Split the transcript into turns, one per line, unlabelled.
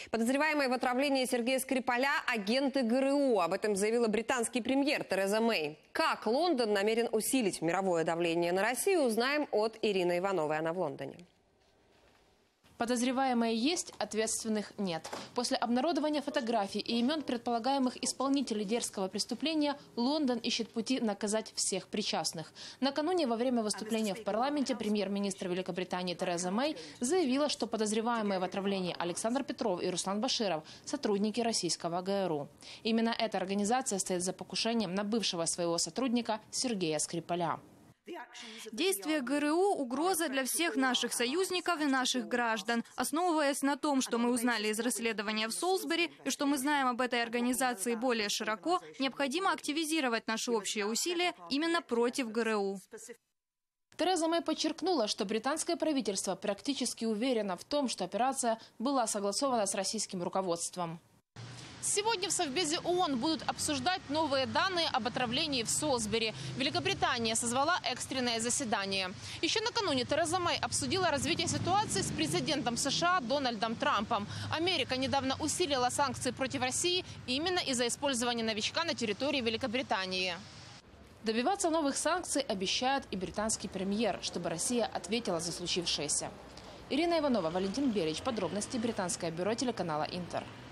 Подозреваемые в отравлении Сергея Скрипаля – агенты ГРУ. Об этом заявила британский премьер Тереза Мэй. Как Лондон намерен усилить мировое давление на Россию, узнаем от Ирины Ивановой. Она в Лондоне.
Подозреваемые есть, ответственных нет. После обнародования фотографий и имен предполагаемых исполнителей дерзкого преступления Лондон ищет пути наказать всех причастных. Накануне во время выступления в парламенте премьер-министр Великобритании Тереза Мэй заявила, что подозреваемые в отравлении Александр Петров и Руслан Баширов – сотрудники российского ГРУ. Именно эта организация стоит за покушением на бывшего своего сотрудника Сергея Скрипаля.
Действия ГРУ – угроза для всех наших союзников и наших граждан. Основываясь на том, что мы узнали из расследования в Солсбери и что мы знаем об этой организации более широко, необходимо активизировать наши общие усилия именно против ГРУ.
Тереза Мэй подчеркнула, что британское правительство практически уверено в том, что операция была согласована с российским руководством. Сегодня в Совбезе ООН будут обсуждать новые данные об отравлении в Солсбери. Великобритания созвала экстренное заседание. Еще накануне Тереза Мэй обсудила развитие ситуации с президентом США Дональдом Трампом. Америка недавно усилила санкции против России именно из-за использования новичка на территории Великобритании. Добиваться новых санкций обещает и британский премьер, чтобы Россия ответила за случившееся. Ирина Иванова, Валентин Берич. Подробности британское бюро телеканала «Интер».